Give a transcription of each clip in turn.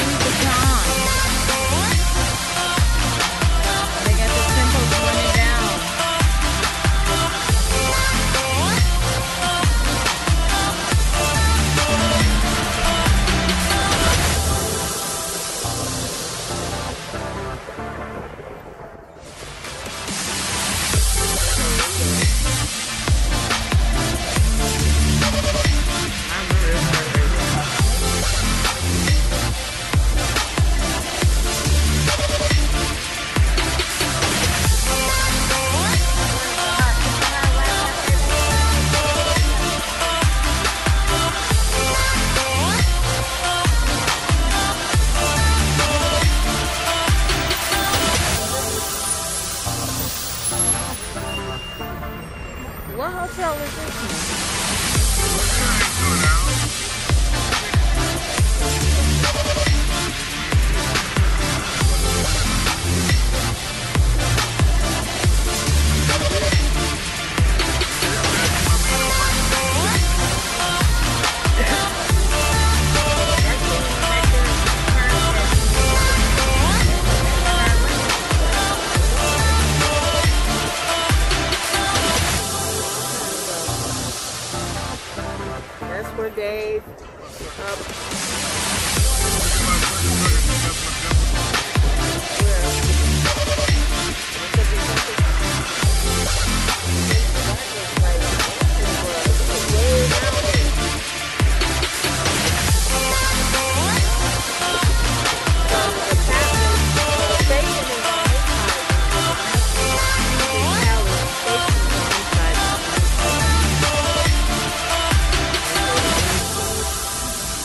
Vuitton. They got the tempos running down. What hotel is this That's where Dave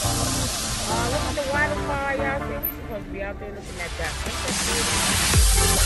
look at the waterfall, y'all see? We supposed to be out there looking at that.